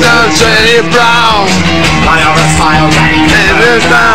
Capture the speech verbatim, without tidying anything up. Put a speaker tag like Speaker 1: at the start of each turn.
Speaker 1: Charlie Brown.
Speaker 2: I always smile, Daddy.
Speaker 1: And it's